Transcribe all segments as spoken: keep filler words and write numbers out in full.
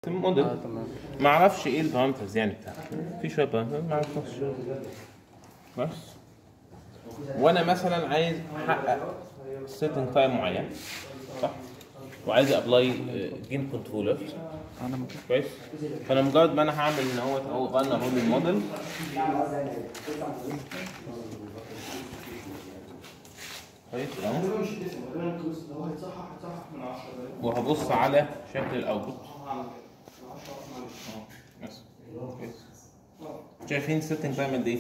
موديل اه تمام. ما اعرفش ايه البارامترز يعني بتاعته، في شويه بارامترز ما اعرفش بس. وانا مثلا عايز احقق سيتنج تايم معين صح، وعايز ابلاي جين كنترولر انا ممكن كويس. فانا مجرد ما انا هعمل ان هو هو غنى رول الموديل كويس اهو، وهبص على شكل الاوتبوت بس كويس. شايفين السيتنج تايم قد ايه؟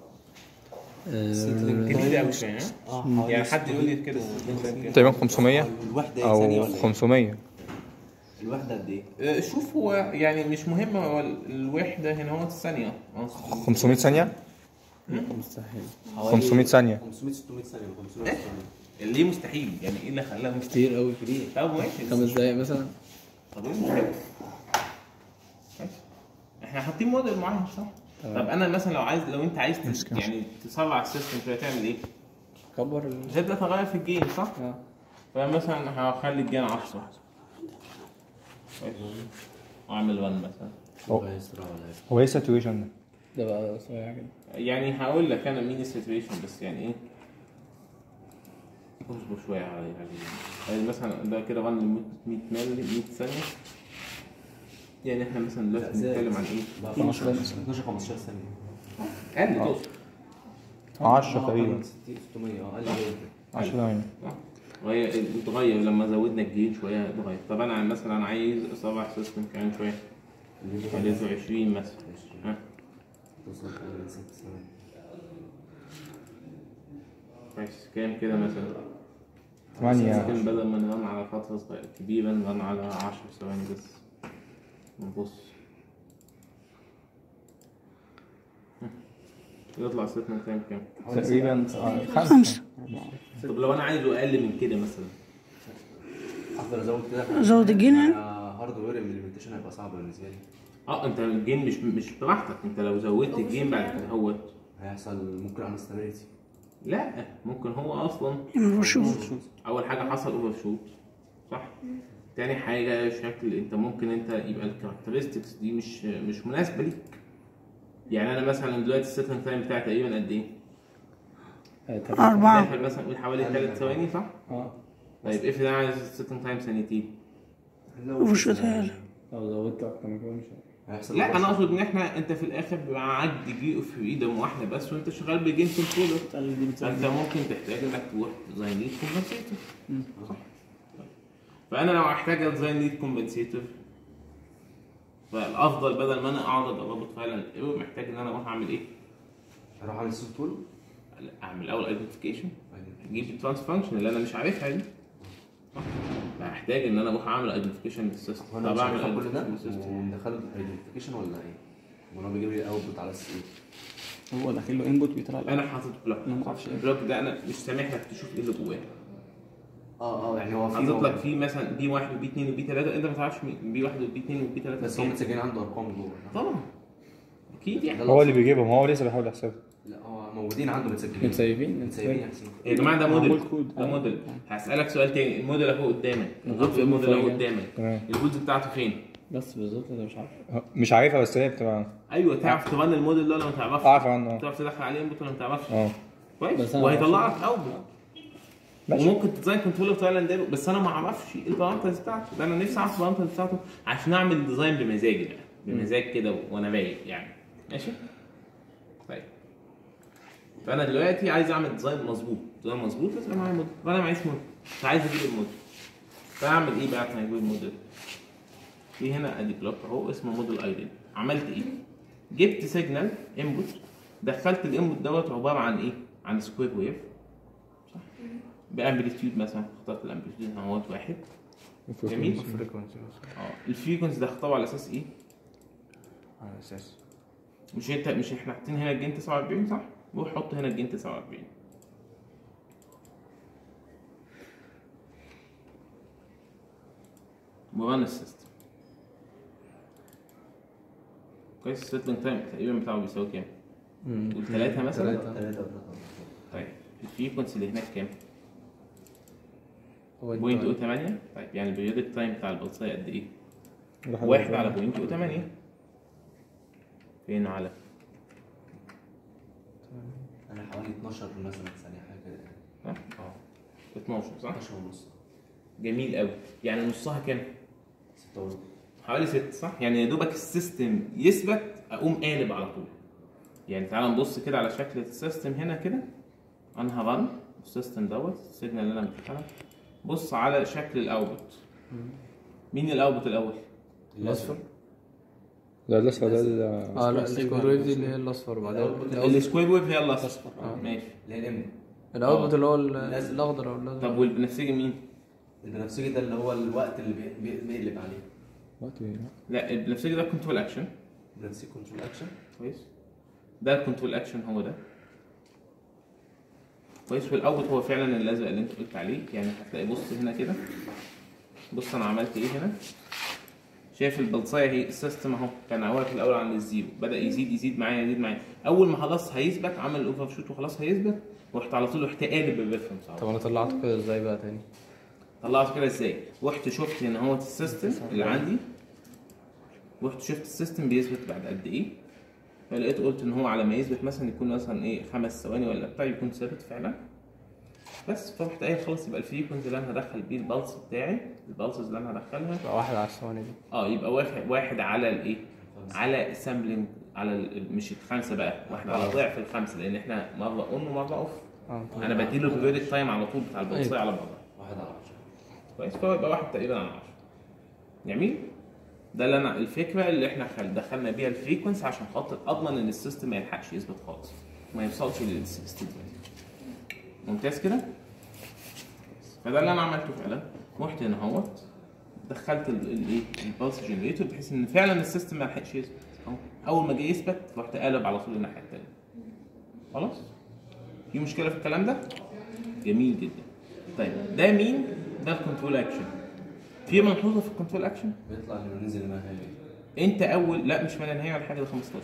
كبير قوي شويه ها؟ يعني حد يقول لي كده السيتنج تايم كام؟ تقريبا خمسمية الوحده او ثانيه ولا خمسمية. الوحده قد ايه؟ آه، شوف هو يعني مش مهم، هو الوحده هنا هو الثانيه خمسمية ثانية، مستحيل. خمسمية ثانية. خمسمية ستمية ثانيه ولا خمسمية ستمية؟ ليه مستحيل؟ يعني ايه اللي خلاه مستحيل؟ كتير قوي كتير. طب ماشي خمس دقايق مثلا. طب ايه المشكله؟ احنا حاطين موديل معين صح؟ طب انا مثلا لو عايز، لو انت عايز تس- يعني تسرع السيستم كده تعمل ايه؟ كبر ال... تبدا تغير في الجين صح؟ اه فمثلا هخلي الجين عشرة واعمل واحد مثلا. هو هو ايه ساتوريشن ده؟ ده بقى صغير كده. يعني هقول لك انا مين السيتويشن بس يعني ايه، اصبر شويه على يعني مثلا ده كده غن مية مللي مية ثانيه، يعني احنا مثلا دلوقتي بنتكلم عن ايه؟ خمستاشر اتناشر خمستاشر ثانية. اقل تقصد عشرة تقريبا. ستمية اه اقل جدا. عشرة ثواني. غير اتغير لما زودنا الجين شويه اتغير. طب انا مثلا عايز اسرع سيستم كمان شويه، خليته عشرين مثلا ها، توصل ل ست ثواني. كويس كام كده مثلا؟ ثمانية. ممكن بدل ما نرن على فترة صغيرة كبيرة نرن على عشر ثواني بس. نبص يطلع ستنا كام كام؟ تقريبا خمسة. طب لو أنا عايزه أقل من كده مثلا؟ افضل ازود كده. زود الجين يعني؟ هاردوير امبلمنتيشن هيبقى صعب بالنسبة لي. اه انت الجين مش مش براحتك، انت لو زودت الجين بعد كده هو هيحصل ممكن اعمل ستابيليتي. لا ممكن هو اصلا المفروض اول حاجه حصل اوفر شوت صح، تاني حاجه شكل انت ممكن انت يبقى الكاركترستكس دي مش مش مناسبه ليك. يعني انا مثلا دلوقتي السيتنج تايم بتاعي تقريبا قد ايه؟ أربعة. داخل مثلا نقول حوالي ثلاث ثواني صح؟ اه طيب افرض انا عايز السيتنج تايم ثانيتين. وش بتهيألي لو زودت اكتر من كده مش هيحصل لا انا اقصد ان احنا انت في الاخر بيبقى معاك دقيقه في ايدهم واحده بس وانت شغال بجين كنترولر، فانت ممكن تحتاج انك تروح ديزاين ليد كومبنسيتور صح؟ فانا لو احتاج ديزاين ليد كومبنسيتور فالافضل بدل ما انا اقعد اربط فعلا الايرور محتاج ان انا اروح اعمل ايه؟ اروح اعمل سوفت تول. اعمل الاول ايدنتيفيكيشن، اجيب الترانس فانكشن اللي انا مش عارفها دي فهحتاج ان انا اروح اعمل ايدنتيفيكيشن للسيستم. وانا طب اعمل بعمل كل ده ايدنتيفيكيشن للسيستم وندخله ايدنتيفيكيشن ولا ايه؟ ولا بيجيب لي اوتبوت على السي اي؟ هو داخل له انبوت بيطلع له. انا حاطط بلوك، انا ما اعرفش ايه. البلوك ده انا مش سامح لك تشوف ايه اللي جواه. اه اه يعني هو في حاطط لك فيه مثلا بي واحد وبي اثنين وبي ثلاثة، انت ما تعرفش مين بي واحد وبي اثنين وبي ثلاثة بس هو متسجلين عنده ارقام جوه. طبعا اكيد يعني. هو اللي بيجيبهم، هو لسه بيحاول يحسبها. لا هو موجودين عنده متسجلين. متسيبين متسيبين يا حسين. يا جماعه ده معمول موديل كود. ده موديل. هسألك سؤال تاني، الموديل اهو قدامك، موجود في الموديل اهو المفاجأة. قدامك، تمام. الجولز بتاعته فين؟ بس بالظبط انا مش عارف. مش عارفها بس هي بتبقى ايوه تعرف ترن الموديل ده ولا ما تعرفش؟ اعرف عنه اه. تعرف تدخل عليه انبوت ولا ما تعرفش؟ اه كويس بس أنا وهيطلع لك اوتبوت. ماشي. وممكن تديزاين كنترولر فعلا ده، بس انا ما اعرفش ايه البارامترز بتاعته، ده انا نفسي اعرف البارامترز بتاعته عشان اعمل ديزاين بمزاجي بقى، بمزاج كده وانا رايق يعني. ماشي؟ طيب فانا دلوقتي عايز اعمل ديزاين مظبوط، ديزاين مظبوط لازم معايا موديل، وانا معيش موديل فعايز اجيب الموديل. فاعمل ايه بقى عشان اجيب الموديل؟ في هنا ادي بلوك اهو اسمه موديل ايدل. عملت ايه؟ جبت سيجنال انبوت، دخلت الانبوت دوت عباره عن ايه؟ عن سكوير ويف صح؟ بامبليتيود مثلا، اخترت الامبليتيود اهوت واحد. جميل؟ اه الفريكونسي ده اختاره على اساس ايه؟ على اساس مش انت مش احنا حاطين هنا الجين تسعة وأربعين صح؟ روح حط هنا الجين تسعة وأربعين. وران السيستم. كويس. السيتلينج تايم تقريبا بتاعه بيساوي كام؟ قول ثلاثة مثلا؟ ثلاثة. طيب الفريكونسي اللي هناك كام؟ هو بوينت او ثمانية. طيب يعني البريودك تايم بتاع البلصايه قد ايه؟ واحد على بوينت وثمانية. فين على؟ انا حوالي اتناشر مثلا ثانيه حاجه كده يعني. ها؟ اه اتناشر صح؟ اتناشر ونص. جميل قوي. يعني نصها كام؟ ستة ونص. حوالي ستة صح؟ يعني يا دوبك السيستم يثبت اقوم قالب على طول. يعني تعال نبص كده على شكل السيستم هنا كده. انا هرن السيستم دوت السيجنال اللي انا بدخلها. بص على شكل الاوتبوت. مين الاوتبوت الاول؟ الاصفر. لا الاصفر ده اه لا السكوير ويف دي اللي هي الاصفر وبعدين السكوير ويف هي الاصفر. اه ماشي. اللي هي الام. الاوتبوت اللي هو الاخضر او الازرق. طب والبنفسجي مين؟ البنفسجي ده اللي هو الوقت اللي بي- بي- بيقلب عليه. وقت ايه؟ لا البنفسجي ده كنترول اكشن. البنفسجي كنترول اكشن. كويس. ده الكنترول اكشن هو ده. كويس. والاوتبوت هو فعلا الازرق اللي انت قلت عليه. يعني هتلاقي بص هنا كده. بص انا عملت ايه هنا. شايف البلصايه هي السيستم اهو كان واقف في الاول عند الزيرو، بدا يزيد يزيد معايا يزيد معايا. اول ما خلاص هيثبت عمل الاوفر شوت وخلاص هيثبت، رحت على طول رحت قالب الريفرنس. طب انا طلعته كده ازاي بقى تاني؟ طلعته كده ازاي؟ رحت شفت هنا هو السيستم اللي عندي. رحت شفت السيستم بيثبت بعد قد ايه. فلقيت قلت ان هو على ما يثبت مثلا يكون مثلا ايه خمس ثواني ولا بتاع يكون ثابت فعلا. بس فرحت قايل خلاص يبقى الفريكونسي اللي انا هدخل بيه البلس بتاعي، البلسز اللي انا هدخلها يبقى واحد على الثواني دي. اه يبقى واحد واحد على الايه؟ على سامبلنج على ال- مش الخمسه بقى، واحد على ضعف الخمسه لان احنا مره اون ومره اوف. اه انا بديله البريدكت تايم على طول بتاع البلسيه على بعضها. واحد على عشرة. كويس. فهو يبقى واحد تقريبا على عشرة. جميل. ده اللي انا الفكره اللي احنا خل... دخلنا بيها الفريكونسي عشان خاطر اضمن ان السيستم ما يلحقش يثبت خالص ما يوصلش للستيت. ممتاز كده. فده اللي انا عملته فعلا. رحت هنا اهوت دخلت الايه البلس جنريتور بحيث ان فعلا السيستم ما لحقش يثبت. اهو اول ما جه يثبت رحت قالب على طول الناحيه الثانيه. خلاص. في مشكله في الكلام ده؟ جميل جدا. طيب ده مين؟ ده الكنترول اكشن. في ملحوظه في الكنترول اكشن؟ بيطلع اللي بننزل لمكان. انت اول لا مش من النهايه ولا حاجه ده خمستاشر.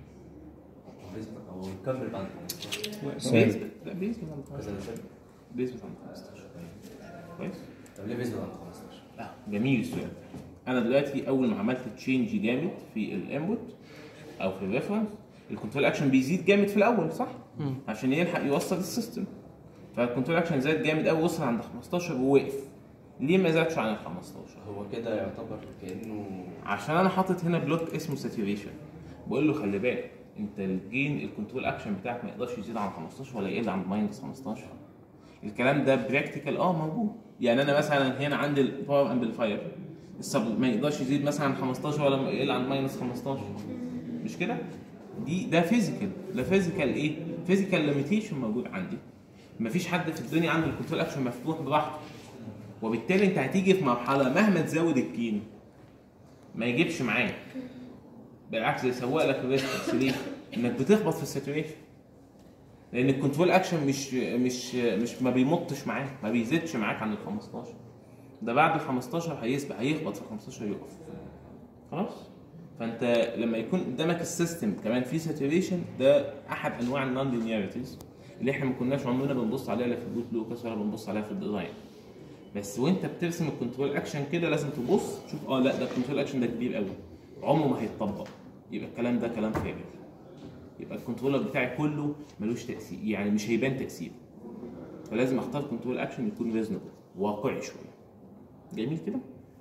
بيثبت او يكمل بعد خمستاشر. بيثبت لا بيثبت عند كذا خمستاشر. مثال. بيثبت عند خمستاشر. كويس؟ طب ليه بيثبت عند خمستاشر؟ اه جميل السؤال. انا دلوقتي اول ما عملت تشينج جامد في الانبوت او في الريفرنس الكنترول اكشن بيزيد جامد في الاول صح؟ مم. عشان يلحق يوصل السيستم. فالكنترول اكشن زاد جامد قوي وصل عند خمستاشر ووقف. ليه ما زادش عن ال خمستاشر؟ هو كده يعتبر كانه عشان انا حاطط هنا بلوك اسمه ساتوريشن. بقول له خلي بالك انت الجين الكنترول اكشن بتاعك ما يقدرش يزيد عن خمستاشر ولا يقل عن ماينس خمستاشر. الكلام ده براكتيكال اه موجود. يعني انا مثلا هنا عندي الباور امبليفاير السب ما يقدرش يزيد مثلا عن خمستاشر ولا يقل عن ماينس خمستاشر. مش كده؟ دي ده فيزيكال. ده فيزيكال ايه؟ فيزيكال ليميتيشن موجود عندي. مفيش حد في الدنيا عنده الكنترول اكشن مفتوح براحته. وبالتالي انت هتيجي في مرحله مهما تزود الجين ما يجيبش معاك. بالعكس يسوق لك الريسك. ليه؟ انك بتخبط في الساتوريشن. لان الكنترول اكشن مش مش مش ما بيمطش معاك، ما بيزيدش معاك عن ال خمستاشر. ده بعد ال خمستاشر هيسبق هيخبط في ال خمستاشر يقف. خلاص؟ فانت لما يكون قدامك السيستم كمان فيه ساتوريشن ده احد انواع النون لينياريتيز اللي احنا ما كناش عمرنا بنبص عليها لا في البوت لوكاس ولا بنبص عليها في الديزاين. بس وانت بترسم الكنترول اكشن كده لازم تبص تشوف اه لا ده الكنترول اكشن ده كبير قوي عمره ما هيتطبق. يبقى الكلام ده كلام فارغ. يبقى الكنترولر بتاعي كله ملوش تاثير، يعني مش هيبان تاثير. فلازم اختار كنترول اكشن يكون ريزونبل واقعي شويه. جميل كده؟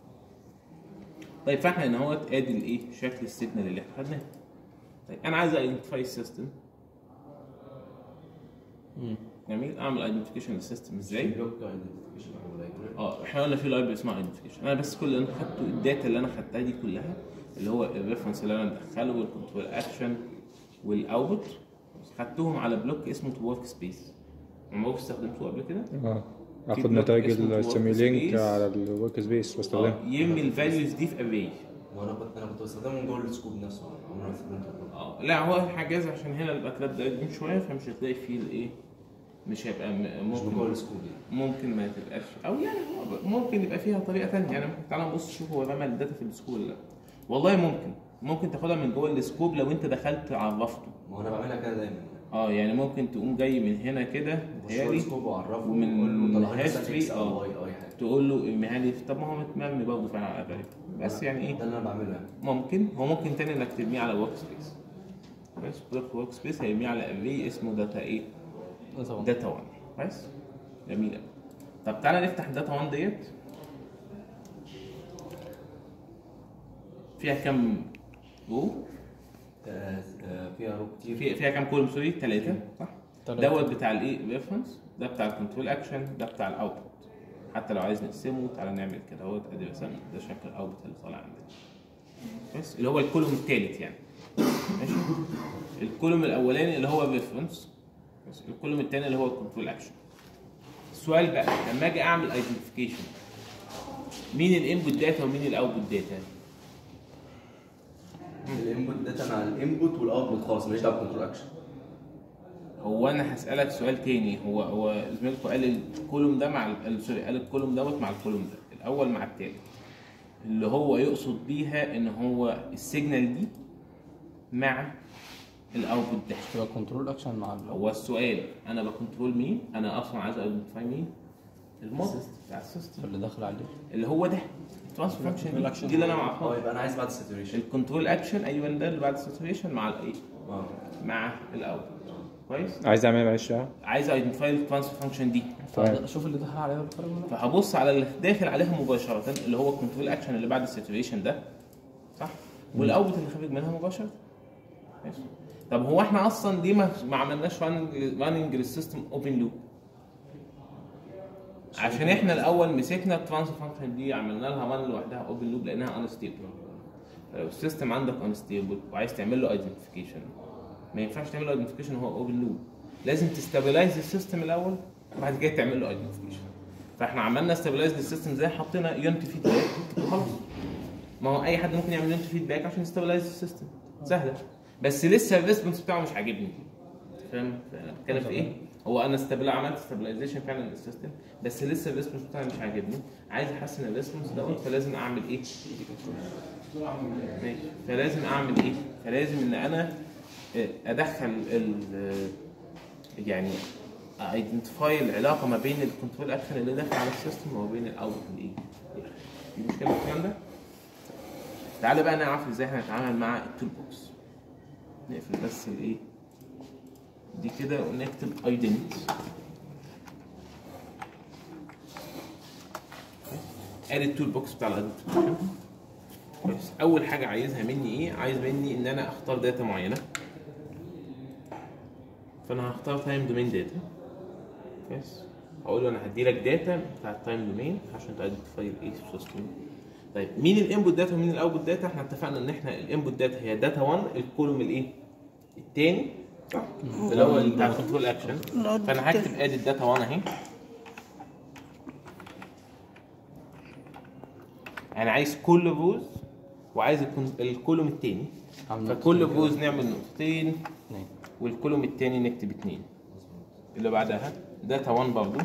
طيب فاحنا ان هو ادي الايه شكل السيجنال اللي احنا خدناه. طيب انا عايز ايدنتيفاي السيستم. جميل. اعمل ايدنتيفيكيشن للسيستم ازاي؟ بلوك ايدنتيفيكيشن او لايبرري. اه احنا قلنا في لايبرري اسمها ايدنتيفيكيشن. انا بس كل اللي انا خدته الداتا اللي انا خدتها دي كلها اللي هو الريفرنس اللي انا مدخله والكنترول اكشن والاوتبوت خدتهم على بلوك اسمه تو ورك سبيس. عمرك استخدمتوه قبل كده؟ اه اخد نتائج السيميلينك على الورك سبيس واستخدمها. اه يرمي الفاليوز دي في اري. وانا كنت انا كنت بستخدمه من جوه السكوب نفسه عمري ما استخدمته. اه لا هو حاجز عشان هنا الباكلاب ده قديم شويه فمش هتلاقي فيه الايه مش هيبقى م- مش ممكن جوه السكوب يعني. ممكن ما تبقاش او يعني هو ممكن يبقى فيها طريقه ثانيه. يعني ممكن تعالى نبص شوف هو رمى الداتا في السكوب ولا لا. والله ممكن ممكن تاخدها من جوه السكوب لو انت دخلت عرفته. ما هو انا بعملها كده دايما. اه يعني ممكن تقوم جاي من هنا كده بشوف السكوب واعرفه ومن واقول له طلع لي مثلا history، اكس او اه. واي او اي حاجه. تقول له ارميها لي طب ما هو متمرمي برضه فعلا على بالك بس يعني ايه ده اللي انا بعمله يعني. ممكن هو ممكن تاني انك تبنيه على ورك سبيس. بس بلوك ورك سبيس هيبنيه على اري اسمه داتا ايه؟ داتا واحد. بس جميل قوي. طب تعالى نفتح داتا واحد ديت. فيها كام رو؟ آه، آه، فيها رو كتير. فيها فيها كام كولوم؟ سوري ثلاثة صح؟ تلاتة. دوت بتاع الايه؟ ريفرنس، ده بتاع الكنترول اكشن، ده بتاع الاوتبوت. حتى لو عايز نقسمه تعالى نعمل كده اهوت، ادي مثلا ده شكل الاوتبوت اللي طالع عندنا. بس اللي هو الكولوم الثالث يعني. ماشي؟ الكولوم الاولاني اللي هو الريفرنس، بس الكولوم الثاني اللي هو الكنترول اكشن. السؤال بقى لما اجي اعمل ايدنتيفيكيشن، مين الانبوت داتا ومين الاوتبوت داتا؟ الانبوت داتا مع الانبوت والاوتبوت خالص، ماليش دعوه بالكنترول اكشن. هو انا هسالك سؤال تاني، هو هو زميلكم قال الكولوم ده مع ال- سوري قال الكولوم دوت مع الكولوم ده، الاول مع التاني، اللي هو يقصد بيها ان هو السيجنال دي مع الاوتبوت ده. تبقى كنترول اكشن مع ال- هو السؤال انا بكنترول مين؟ انا اصلا عايز ايدنتيفاي مين؟ الموديل بتاع السيستم اللي داخل عليه. اللي هو ده الترانسفير فانكشن دي اللي انا اه معرفها. يبقى انا عايز بعد الساتوريشن. الكنترول اكشن ايوه ده اللي بعد الساتوريشن مع الايه؟ اه مع الاوتبوت. كويس؟ عايز اعمل معلش بقى. عايز ايدنتيفاي الترانسفير فانكشن دي، تمام. شوف اللي دخل عليها بالفرق ولا لا. فهبص على اللي داخل عليها مباشره اللي هو الكنترول اكشن اللي بعد الساتوريشن ده صح؟ والاوتبوت اللي خارج منها مباشره. ماشي؟ طب هو احنا اصلا ليه ما ما عملناش راننج للسيستم اوبن لوب؟ عشان احنا الاول مسكنا الترانسفير فانكشن دي عملنا لها ران لوحدها اوبن لوب لانها انستيبل. لو السيستم عندك انستيبل وعايز تعمل له ايدنتيفيكيشن ما ينفعش تعمل له ايدنتيفيكيشن وهو اوبن لوب، لازم تستابلايز السيستم الاول وبعد كده تعمل له ايدنتيفيكيشن. فاحنا عملنا استابلايز للسيستم زي حطينا يونت فيدباك وخلاص. ما هو اي حد ممكن يعمل يونت فيدباك عشان يستابلايز السيستم، سهله. بس لسه الريسبونس بتاعه مش عاجبني. فاهم انا بتكلم في ايه؟ هو انا استابل عملت استابلايزيشن فعلا للسيستم بس لسه الريسبونس بتاعي مش عاجبني، عايز احسن الريسبونس دوت فلازم اعمل ايه؟ ماشي، فلازم اعمل ايه؟ فلازم ان انا ادخل ال يعني ايدنتيفاي العلاقه ما بين الكنترول اكشن اللي داخل على السيستم وما بين الاوتبوت الايه؟ دي مشكله في الكلام ده؟ تعالى بقى نعرف ازاي احنا هنتعامل مع التول بوكس. نقفل بس الايه؟ دي كده ونكتب ايدنت. ادي التول بوكس بتاع الايدنتيفيكيشن. كويس، اول حاجه عايزها مني ايه؟ عايز مني ان انا اختار داتا معينه. فانا هختار تايم دومين داتا. كويس، هقول له انا هدي لك داتا بتاع التايم دومين عشان تايدنتيفاي الايه سيستم. طيب مين الانبوت داتا ومين الاوتبوت داتا؟ احنا اتفقنا ان احنا الانبوت داتا هي داتا واحد الكولوم الايه؟ الثاني اللي هو بتاع الكنترول اكشن. فانا هكتب ادي الداتا واحد اهي. انا عايز كل روز وعايز الكولوم الثاني، فكل روز نعمل نقطتين والكولوم الثاني نكتب اثنين. اللي بعدها داتا واحد برضه،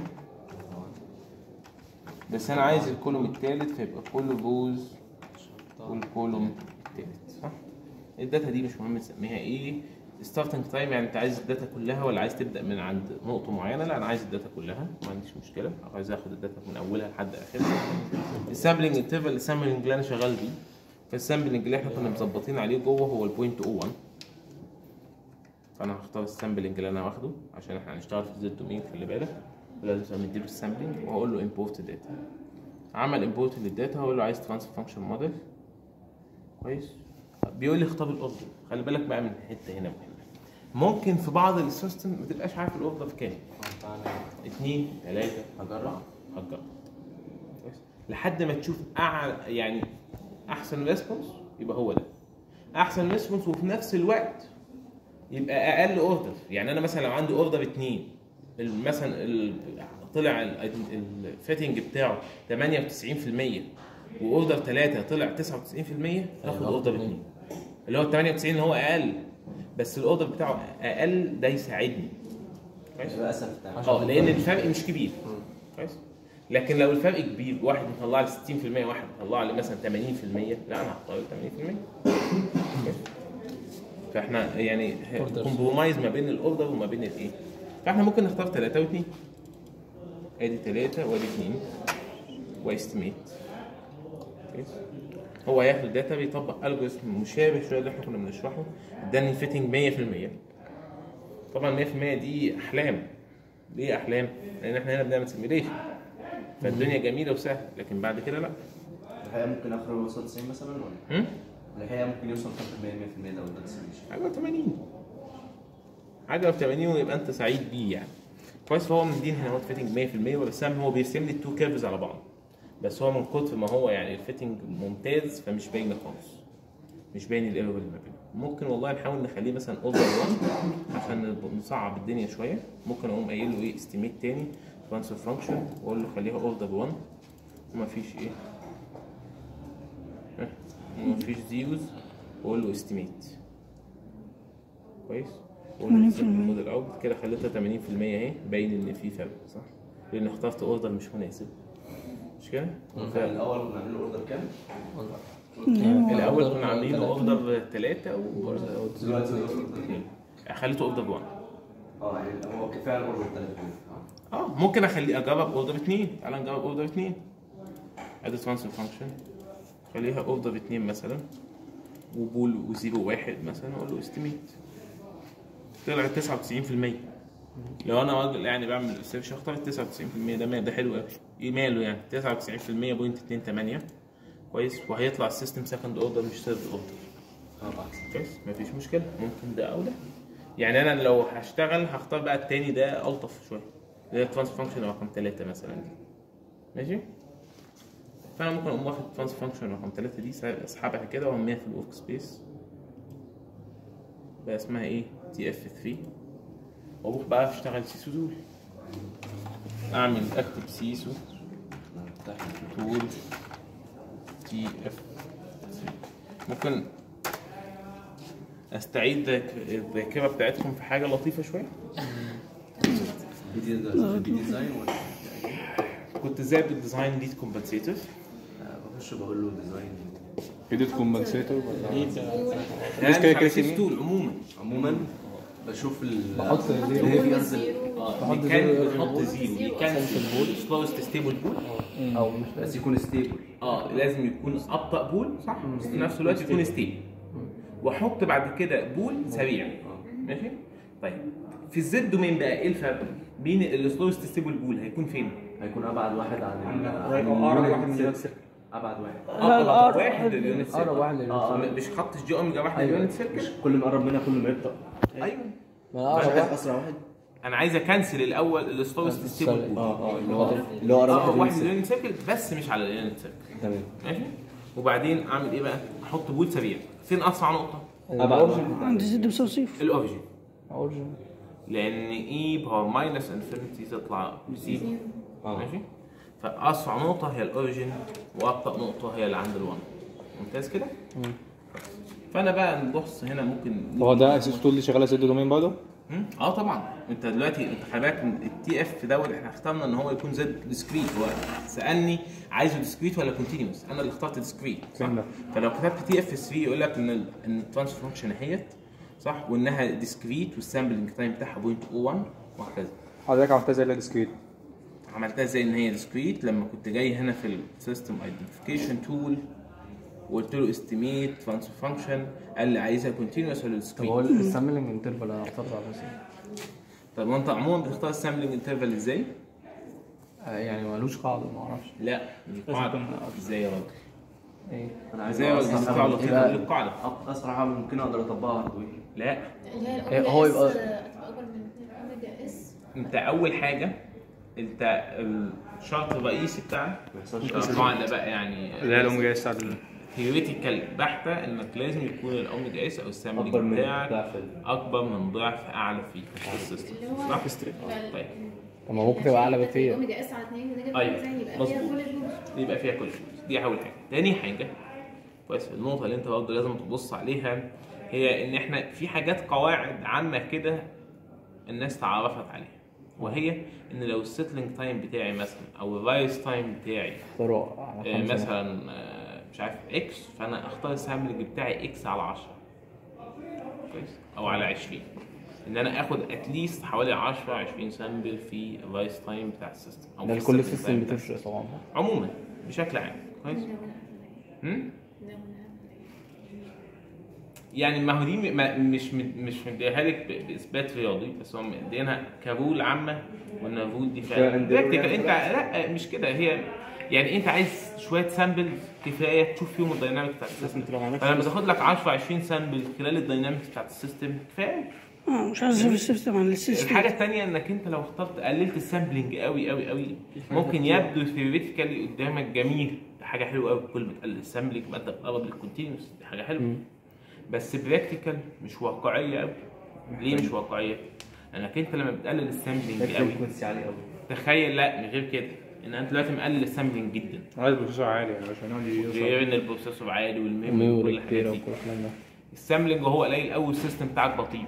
بس انا عايز الكولوم الثالث فيبقى كل روز والكولوم الثالث صح؟ الداتا دي مش مهم تسميها ايه، ستارتنج تايم يعني انت عايز الداتا كلها ولا عايز تبدا من عند نقطه معينه؟ لا انا عايز الداتا كلها ما عنديش مشكله، عايز اخد الداتا من اولها لحد اخرها. السامبلنج انترفال السامبلنج اللي انا شغال بيه، فالسامبلنج اللي احنا كنا مظبطين عليه جوه هو البوينت او واحد. فانا هختار السامبلنج اللي انا واخده عشان احنا هنشتغل في زد دومين خلي بالك، ولازم نديله السامبلنج وهقول له امبورت داتا. عمل امبورت للداتا هقول له عايز ترانسفير فانكشن موديل. كويس، بيقول لي اختار الاوردر. خلي بالك بقى من حته هنا مهمه، ممكن في بعض السيستم ما تبقاش عارف الاوردر في كام، اثنين ثلاثه هجرب هجرب لحد ما تشوف أعلى يعني احسن ريسبونس يبقى هو ده احسن ريسبونس، وفي نفس الوقت يبقى اقل اوردر. يعني انا مثلا لو عندي اوردر اثنين مثلا طلع الفيتنج بتاعه ثمانية وتسعين بالمية واوردر ثلاثة طلع تسعة وتسعين بالمية هاخد اوردر اثنين اللي هو ال ثمانية وتسعين اللي هو اقل بس الاوردر بتاعه اقل، ده يساعدني كويس اه لان الفرق مش كبير كويس. لكن لو الفرق كبير واحد مطلع لي ستين بالمية واحد مطلع لي مثلا ثمانين بالمية لا انا هختار ثمانين بالمية. فاحنا يعني كومبرومايز ما بين الاوردر وما بين الايه، فاحنا ممكن نختار ثلاثة واثنين. ادي ثلاثة وادي اثنين واستيميت. هو هياخد الداتا بيطبق الجوريثم مشابه شويه اللي احنا كنا بنشرحه، اداني الفيتنج مية في المية. طبعا مية في المية دي احلام. ليه احلام؟ لان احنا هنا بنعمل سيميليشن، فالدنيا جميله وسهله، لكن بعد كده لا. الحقيقه ممكن اخر يوصل تسعين مثلا ولا؟ هم؟ الحقيقه ممكن يوصل كام في المية؟ مية في المية ده ولا سيميليشن؟ حاجه ثمانين، حاجه في ثمانين ويبقى انت سعيد بيه يعني. كويس. فهو مديني هنا هو فيتنج مية في المية، بس هو بيرسم لي التو كيرفز على بعض، بس هو من كتر ما هو يعني الفيتنج ممتاز فمش باين خالص، مش باين الايرور اللي ما بينهم. ممكن والله نحاول نخليه مثلا اوردر واحد عشان نصعب الدنيا شويه. ممكن اقوم قايل له ايه استيميت تاني ترانسفير فانكشن واقول له خليها اوردر واحد ومفيش ايه ومفيش زيروز واقول له استيميت. كويس. ثمانين في المية الموديل اوت كده خليتها ثمانين في المية اهي، باين ان في فرق صح؟ لان اخترت اوردر مش مناسب مش كده؟ الاول كنا عاملين اوردر كام؟ الاول كنا عاملين اوردر ثلاثة دلوقتي اثنين، خليته اوردر واحد. اه يعني هو كفايه الاوردر ثلاثة. اه ممكن اخليه اجرب اوردر اثنين. تعالى نجرب اوردر اثنين. ادي ترانسفير فانكشن خليها اوردر اثنين مثلا وبول وزيرو واحد مثلا اقول له استيميت. طلعت تسعة وتسعين في المية. لو انا راجل يعني بعمل سيرش اختار ال تسعة وتسعين في المية ده ما ده حلو قوي. ايه ماله يعني تسعة وتسعين في المية بوينت اتنين تمانية. كويس. وهيطلع السيستم سكند اوردر مش ثيرد اوردر. اه كويس مفيش مشكله. ممكن ده او ده. يعني انا لو هشتغل هختار بقى التاني ده الطف شويه اللي هي ترانسفير فانكشن رقم ثلاثة مثلا دي. ماشي. فانا ممكن اقوم واخد ترانسفير فانكشن رقم ثلاثة دي اسحبها كده وارميها في الورك سبيس بقى اسمها ايه تي اف ثلاثة واروح بقى اشتغل سيسو دول. اعمل اكتب سيسو تول تي اف ثلاثة. ممكن استعيد الذاكره بتاعتكم في حاجه لطيفه شويه. بي ديزاين ولا كنت ازاي بالديزاين ليد كومبنسيتور؟ بخش بقول له ديزاين ايديت كومبنسيتور ولا ايه ده؟ بس كده كده سيس تول عموما عموما بشوف ال بحط زيرو. اللي هي في اه دي كان بنحط زيرو دي كان في البول سلوست ستيبل بول او مش بس يكون ستيبل. اه لازم يكون ابطا بول صح وفي نفس الوقت يكون ستيبل. واحط بعد كده بول سريع. ماشي. طيب في الزد دومين بقى ايه الفرق بين السلوست ستيبل بول هيكون فين؟ هيكون ابعد واحد عن اقرب واحد من اليونت سيركل. ابعد واحد. اقرب واحد لليونت اقرب سيركل. واحد لليونت اه سيركل. مش خط جي اوميجا واحد لليونت سيركل. كل ما قرب منها كل ما يبطأ. ايوه. ما اقرب واحد اسرع واحد. انا عايز اكنسل الاول السلوست ستيبل بول. اه اه اللي هو اللي هو اه قرب واحد واحد. لليونت سيركل بس مش على اليونت سيركل. تمام. ماشي. وبعدين اعمل ايه بقى؟ احط بول سريع. فين اسرع نقطه؟ ابعد واحد. عند زد بيساوي صفر. الاوريجين. اوريجين. لان اي باور ماينس انفينيتي تطلع بزيرو. اه ماشي. فاسرع نقطه هي الاوريجين وابطا نقطه هي اللي عند الوان. ممتاز كده. فانا بقى نبص هنا ممكن هو ده اساس تول اللي شغاله زد دومين برضه؟ مم؟ اه طبعا. انت دلوقتي انت خلي بالك التي اف دوت احنا اخترنا ان هو يكون زد ديسكريت. هو سالني عايزه ديسكريت ولا كونتينوس، انا اللي اخترت ديسكريت صح؟ فهمنا. فلو كتبت تي اف ثلاثة يقول لك ان ال- ان الترانسفير فانكشن اهيت صح وانها ديسكريت والسامبلنج تايم بتاعها بوينت صفر واحد وهكذا. حضرتك عملتها زي الديسكريت. عملتها زي ان هي ديسكريت لما كنت جاي هنا في السيستم ايدنتيفيكيشن تول وقلت له استيميت ترانسفير فانكشن قال لي عايزها كونتينوس ولا طب هو ديسكريت. السامبلنج انترفال انا اخترت على اساس طب وانت عموما بتختار السامبلنج انترفال ازاي؟ يعني مالوش قاعده ما اعرفش لا دي قاعده. ازاي يا راجل؟ ايه. انا عايز ازاي أسرع بتطلع له حاجة. كده القاعده؟ اسرع حاجه ممكن اقدر اطبقها هاردوير. لا اللي هي إيه، هو الأوميجا يبقى- اس هتبقى اكبر من اتنين اوميجا اس. انت اول حاجه انت الشرط الرئيسي بتاعك ما يحصلش القاعده بقى يعني اللي هي الاوميجا اس على ثيوريتيكال بحته انك لازم يكون الاوميجا اس او السامبلنج اكبر من بتاعك ضعف ال- اكبر من ضعف اعلى في السيستم اللي هو صح؟ يبقى- طيب طب ما ممكن تبقى اعلى بكتير. اوميجا اس على اتنين ونيجاتيف أيوة، ديزاين يبقى مظبوط. فيها كل الجزء. يبقى فيها كل فلوس. دي اول حاجه. تاني حاجه كويس النقطه اللي انت برضه لازم تبص عليها هي ان احنا في حاجات قواعد عامه كده الناس تعرفت عليها وهي ان لو السيتلينج تايم بتاعي مثلا او الرايز تايم بتاعي اختراع على آه، خمسة. مثلا آه، مش عارف اكس فانا اختار السامبلنج بتاعي اكس على عشرة كويس او على عشرين ان انا اخد اتليست حوالي عشرة عشرين سامبل في الرايز تايم بتاع السيستم ده في كل السيتلينج سيستم تايم بتاع بتفرق طبعا. عموما بشكل عام كويس. هم؟ ناخد يعني ما هو دي م- ما مش مد- مش مديها لك ب- باثبات رياضي، بس هم مدينها كرول عامه، وان الرول دي فعلا عند براكتيكال. الرول انت لا مش كده، هي يعني انت عايز شويه سامبلز كفايه تشوف فيهم الداينامكس بتاعت السيستم. انت لو عملت فلما تاخد لك عشرة عشرين سامبل خلال الداينامكس بتاعت السيستم كفايه. اه مش عايز اشوف السيستم عن السيستم. الحاجه الثانيه انك انت لو اخترت قللت السامبلنج قوي قوي قوي ممكن يبدو ثيوريتيكالي قدامك جميل، دي حاجه حلوه قوي. كل ما تقلل السامبلنج يبقى انت بتقرب للكونتينوس، دي حاجه حلوه. بس براكتيكال مش واقعيه قوي. ليه مش واقعيه؟ لانك انت لما بتقلل السامبلنج قوي فريكونسي عالي قوي. تخيل، لا من غير كده، ان انت دلوقتي مقلل السامبلنج جدا، عايز بروسيسور عالي عشان يقعد يوصل. غير ان البروسيسور عالي والميموري وكل وميموري الحاجات كتير دي. وكل الكلام ده. السامبلنج هو قليل قوي، السيستم بتاعك بطيء.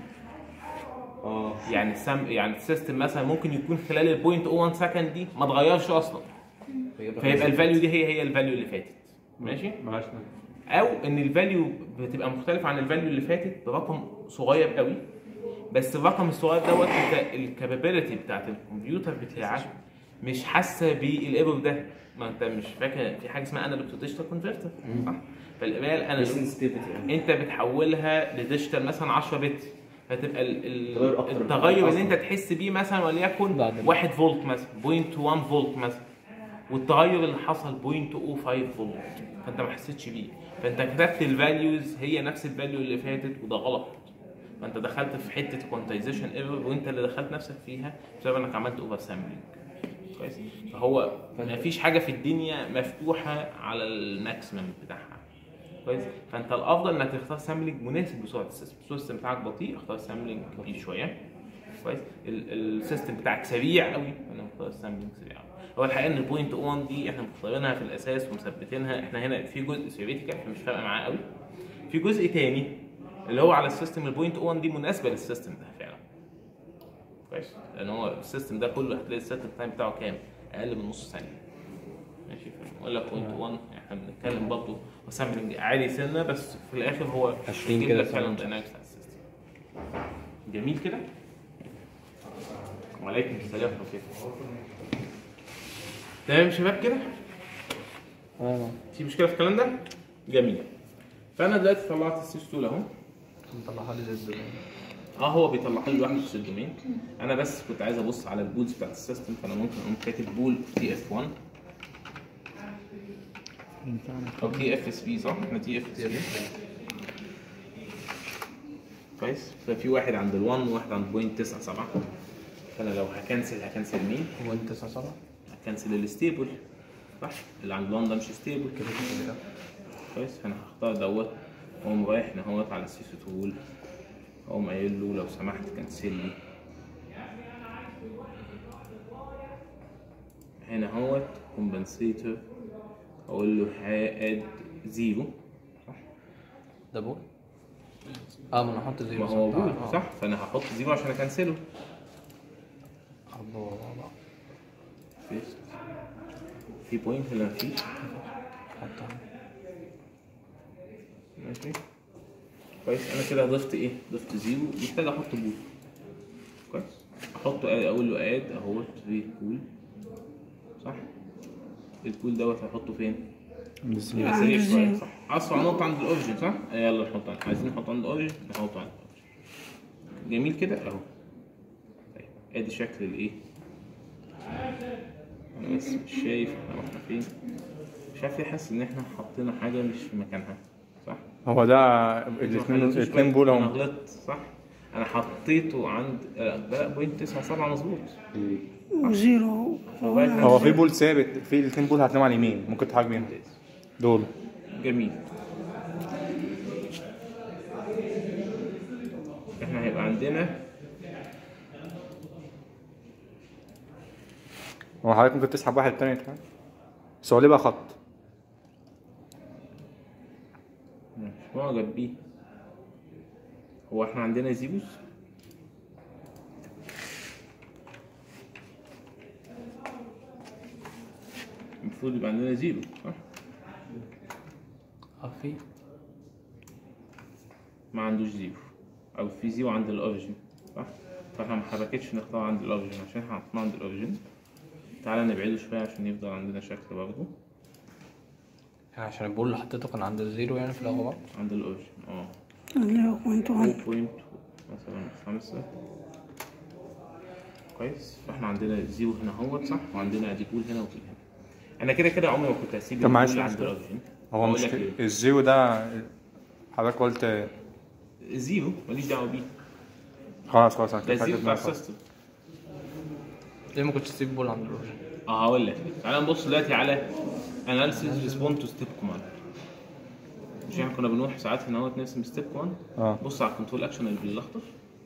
اه يعني السم يعني السيستم مثلا ممكن يكون خلال ال صفر فاصلة واحد سكند دي ما اتغيرش اصلا، فيبقى الفاليو دي هي هي الفاليو اللي فاتت. ماشي؟ ماشي. او ان الفاليو بتبقى مختلفه عن الفاليو اللي فاتت برقم صغير قوي، بس الرقم الصغير دوت انت الكابابيلتي بتاعت الكمبيوتر بتاعك مش حاسه بالايرور ده. ما انت مش فاكر في حاجه اسمها انالوج تو ديجيتال كونفرتر، صح؟ فالقرايه الانالوج انت بتحولها لديجيتال مثلا عشرة بت، فتبقى ال- ال- التغير اللي انت تحس بيه مثلا وليكن واحد فولت مثلا صفر فاصلة واحد فولت مثلا، والتغير اللي حصل صفر فاصلة صفر خمسة فولت، فانت ما حسيتش بيه. فانت كتبت الفاليوز هي نفس الفاليو اللي فاتت، وده غلط. فانت دخلت في حته كوانتايزيشن ايرور، وانت اللي دخلت نفسك فيها بسبب انك عملت اوفر سامبلينج. كويس؟ فهو ما فيش حاجه في الدنيا مفتوحه على الماكسيمم بتاعها. كويس؟ فانت الافضل انك تختار سامبلينج مناسب لسرعه السيستم. السيستم بتاعك بطيء، اختار سامبلينج كبير شويه. كويس؟ ال- السيستم بتاعك سريع قوي، انا مختار سامبلينج سريع قوي. هو الحقيقه ان البوينت واحد دي احنا مختارينها في الاساس ومثبتينها، احنا هنا في جزء ثيوريتيكال فمش فارقه معاه قوي. في جزء تاني اللي هو على السيستم البوينت واحد دي مناسبه للسيستم ده فعلا. كويس؟ لان هو السيستم ده كله هتلاقي السيت تايم بتاعه كام؟ اقل من نص ثانيه. ماشي؟ فبقول لك بوينت واحد احنا بنتكلم برضه سامبلنج عالي سنه، بس في الاخر هو عشرين كده فعلا داينامكس بتاع السيستم. جميل كده؟ وعليكم السلام ورحمه الله. تمام يا شباب كده؟ اه في مشكله في الكلام ده؟ جميل. فانا دلوقتي طلعت السيس تول اهو. مطلعها لي زي الدنيا. اه هو بيطلع لي لوحده في الدومين. انا بس كنت عايز ابص على البولز بتاعت السيستم، فانا ممكن اقوم كاتب بول تي اف واحد او تي اف اس بي، صح؟ احنا تي اف اس بي. كويس؟ ففي واحد عند ال واحد وواحد عند بوينت تسعة سبعة. فانا لو هكنسل هكنسل مين؟ هو انت تسعة سبعة؟ هكنسل الستيبل، صح؟ اللي عند واحد ده مش ستيبل كده كده. كويس؟ فانا هختار دوت، اقوم رايح هنا اهوت على السيسو تول، اقوم قايل له لو سمحت كنسل لي هنا اهوت كومبنسيتور، اقول له هاد زيرو، صح؟ ده بول؟ اه ما انا هحط زيرو. ما هو بول، آه. صح؟ فانا هحط زيرو عشان اكنسله. الله الله. فيست في بوينت ولا مفيش؟ حطها. ماشي كويس. انا كده ضفت ايه؟ ضفت زيرو، محتاج احط بول. كويس؟ احطه، اقول له اد اهوت في بول، صح؟ البول دوت هحطه فين؟ عند سريع شويه، الزيرو. صح؟ اسرع نقطه عند الاوريجن، صح؟ يلا نحطها، عايزين نحطه عند الاوريجن نحطه عند الاوريجن. جميل كده اهو. طيب ادي شكل الايه؟ انا بس مش شايف احنا رحنا فين. مش عارف ليه حاسس ان احنا حطينا حاجه مش في مكانها، صح؟ هو ده الاثنين الاثنين بول انا اهو. غلطت، صح؟ انا حطيته عند لا بوينت تسعة سبعة مظبوط. وزيرو. هو في بول ثابت، في الاثنين بول هتنام على اليمين، ممكن تحرك بيهم دول. جميل. احنا هيبقى عندنا هو حضرتك ممكن تسحب واحد تاني كمان، بس هو ليه بقى خط؟ مش معجب بيه. هو احنا عندنا زيروز، المفروض يبقى عندنا زيرو، صح؟ اه في ما عندوش زيرو، او في زيرو عند الاوريجن، صح؟ فاحنا ما حركتش نختار عند الاوريجن عشان احنا حطيناه عند الاوريجن. تعالى نبعده شويه عشان يفضل عندنا شكل برضه. يعني عشان البول اللي حطيته كان عند الزيرو يعني في الاول. عند الاوريجن اه. اللي بوينت واحد بوينت مثلا خمسة. كويس. فاحنا عندنا زيرو هنا اهوت صح، وعندنا ادي بول هنا وبول هنا. انا كده كده عمري ما كنت هسيب طب معلش البول بس عند كده. راجل. هو مش الزيرو ده حضرتك قلت زيرو ماليش دعوه بيه، خلاص خلاص انا ده كده الزيرو فاكر بتاع دماغي خلاص. السيستم. ليه ما كنتش تسيب بول عند الراجل؟ اه هقول لك. تعالى نبص دلوقتي على اناليسيس ريسبوند تو ستيب كوماند. مش احنا كنا بنروح ساعات هنا اهوت نرسم ستيب كوماند. اه بص على الكنترول اكشن اللي بالاخضر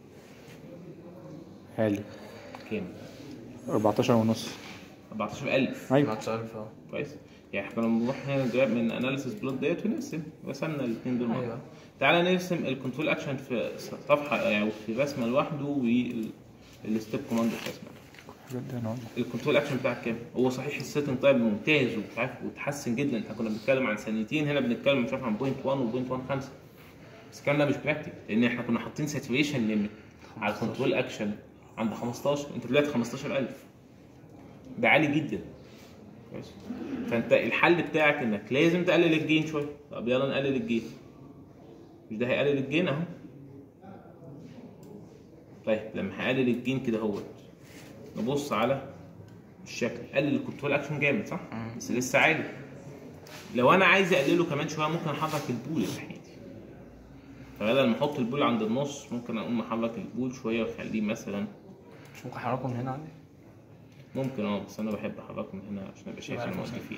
حلو. كام؟ أربعتاشر ونص. أربعتاشر ألف. ايوه ما تسألف اه. كويس. يعني احنا كنا بنروح هنا دلوقتي من اناليسيس بلوت ديت ونرسم، رسمنا الاثنين دول مع بعض. ايوه. تعالى نرسم الكنترول اكشن في صفحه يعني في رسمه لوحده والستيب كوماند في رسمه. جدا والله. الكنترول اكشن بتاعك كام؟ هو صحيح السيتنج تايب ممتاز ومش عارف وتحسن جدا، احنا كنا بنتكلم عن ثانيتين، هنا بنتكلم مش عارف عن بوينت واحد وبوينت واحد خمسة. بس الكلام ده مش براكتيك لان احنا كنا حاطين ساتوريشن ليميت على الكنترول اكشن عند خمستاشر، انت دلوقتي خمستاشر ألف. ده عالي جدا. كويس. فانت الحل بتاعك انك لازم تقلل الجين شويه. طب يلا نقلل الجين. مش ده هيقلل الجين اهو. طيب لما هقلل الجين كده اهوت نبص على الشكل، قلل الكنترول اكشن جامد صح؟ بس لسه عالي. لو انا عايز اقلله كمان شويه ممكن احرك البول ناحيتي. فبدل ما احط البول عند النص ممكن اقوم احرك البول شويه واخليه مثلا. مش ممكن احركه من هنا عندي؟ ممكن اه، بس انا بحب احركه من هنا عشان ابقى شايف انا موقفين.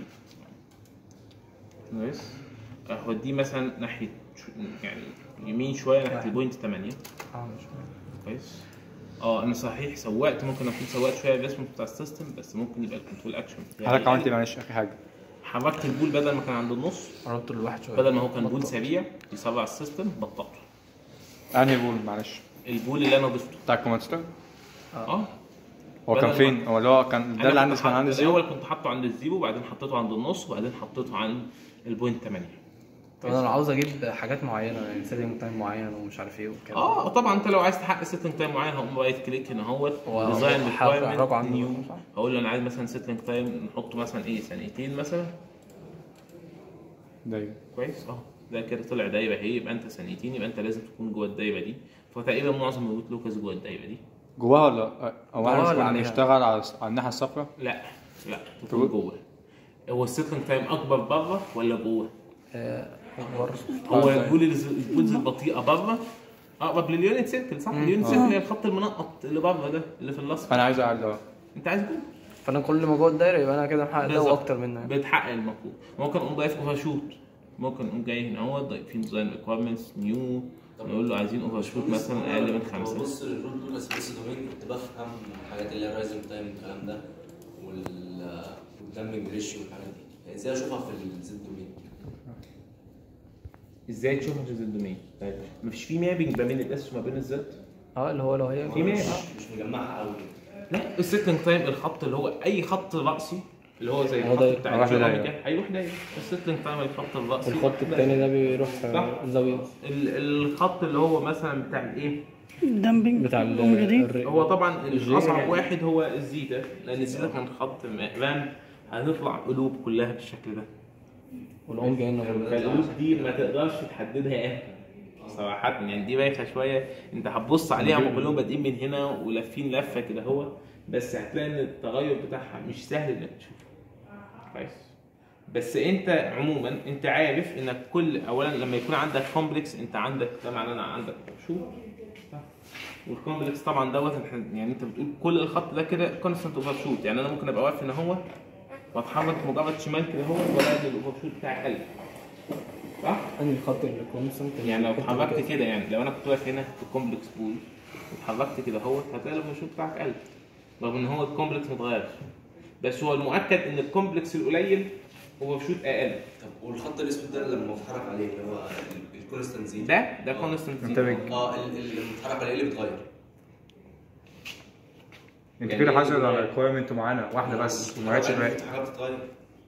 كويس. اوديه مثلا ناحيه يعني يمين شويه ناحيه البوينت تمانية. اه مش مهم. كويس. اه انا صحيح سوقت، ممكن اكون سوقت شويه الرسم بتاع السيستم، بس ممكن يبقى الكنترول اكشن بتاعي حضرتك عملت ايه معلش اخر حاجه؟ حركت البول بدل ما كان عند النص، قربت لواحد شويه بدل ما هو كان بول بطأت. سريع يسرع السيستم بطأته. انهي بول معلش؟ البول اللي انا ضفته بتاع الكومنتر؟ اه هو كان بدل ما- فين؟ هو اللي هو كان ده أنا اللي كنت عندي كان حاط- عندي الاول زيرو. كنت حاطه عند الزيرو وبعدين حطيته عند النص وبعدين حطيته عند البوينت تمانية. طب انا لو عاوز اجيب حاجات معينه يعني سيتنج تايم معين ومش عارف ايه وكده. اه طبعا انت لو عايز تحقق سيتنج تايم معين هقوم رايت كليك هنا اهوت هو- ديزاين هو حاول ريكوايرمنت أحركه عنده نيو، صح؟ هقول له انا عايز مثلا سيتنج تايم نحطه مثلا ايه ثانيتين مثلا. دايما. كويس. اه ده كده طلع دايره اهي، يبقى انت ثانيتين، يبقى انت لازم تكون جوه الدايره دي. فتقريبا معظم الروت لوكس جوه الدايره دي. جواها ولا هو جواها احنا مش ولا كنا عليها؟ بنشتغل على على الناحيه الصفراء؟ لا لا تكون جوه. هو السيتنج تايم اكبر بره ولا جوه؟ آه، أكبر. هو البول البولز البطيئه بره اقرب لليونت سيركل صح؟ اليونت سيركل هي الخط المنقط اللي بره ده اللي في الاصفر. انا عايز اعلى ده. انت عايز جوه. فانا كل ما جوه الدايره يبقى انا كده محقق ده بالظبط. واكتر منه يعني. بتحقق المطلوب. ممكن اقوم ضايف اوفر شوت، ممكن اقوم جاي هنا اهوت ضايفين ديزاين ريكويرمنتس نيو، نقول له عايزين اوفر شوت مثلا اقل من خمسه. بص الرول دول بس بس دومين كنت بفهم الحاجات اللي هي الرايزنج تايم والكلام ده وال والدامج ريشيو والحاجات دي، ازاي اشوفها في الزد دومين؟ ازاي تشوفها في الزد دومين؟ طيب مفيش في مابنج ما بين الاس وما بين الزد؟ اه اللي هو لو هي في ماب. مش مجمعها قوي. لا السيتنج تايم الخط اللي هو اي خط راسي اللي هو زي هو الخط دايرة. بتاع واحد الجيومتري دايرة. كده هيروح دايره. السيتنج تايم الخط الراسي الخط التاني ده بيروح صح. زاويه ال- الخط اللي هو مثلا بتاع الايه؟ الدمبنج بتاع ال- الأوميجا دي. الر- هو طبعا الجي اصعب يعني. واحد هو الزيتا، لان الزيتا كان خط رام هتطلع قلوب كلها بالشكل ده. والاوميجا هنا برضه. فالقلوب دي ما تقدرش تحددها ايه صراحة، يعني دي بايخة شوية. انت هتبص عليها هم كلهم بادئين من هنا ولافين لفة كده هو، بس هتلاقي ان التغير بتاعها مش سهل انك تشوفه. كويس. بس انت عموما انت عارف انك كل اولا لما يكون عندك كومبلكس انت عندك ده معناه ان عندك شو والكومبلكس طبعا دوت يعني انت بتقول كل الخط ده كده كونستنت اوفر شوت، يعني انا ممكن ابقى واقف هنا هو واتحرك مجرد شمال كده هو والاقي الاوفر شوت بتاعي قل. صح؟ انهي الخط اللي كونستنت يعني لو اتحركت كده، يعني لو انا كنت واقف هنا في الكومبلكس بول واتحركت كده اهو هتلاقي الاوفر شوت بتاعك قل، رغم ان هو الكومبلكس متغيرش. بس هو المؤكد ان الكومبلكس القليل اوفر شوت اقل. طب والخط الاسود ده لما بتحرك عليه اللي هو الكونستنت زيرو ده ده كونستنت انت بك. اه ال- اللي بتحرك عليه اللي بيتغير. انت يعني كده ايه حاسس على بتغير؟ ريكويرمنت معينه واحده بس ما جاتش باقي. حاجه بتتغير.